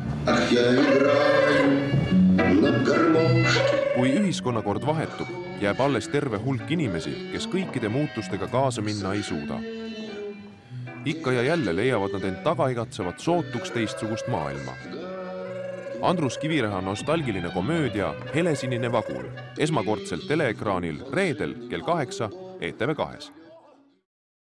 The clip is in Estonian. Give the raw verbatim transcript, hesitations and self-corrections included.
Kui ühiskonnakord vahetub, jääb alles terve hulk inimesi, kes kõikide muutustega kaasa minna ei suuda. Ikka ja jälle leiavad nad end tagaigatsevat sootuks teistsugust maailma. Andrus Kiviräha nostalgiline komöödia Helesinine vagul esmakordselt teleekraanil reedel kell kaheksa E T V kahes.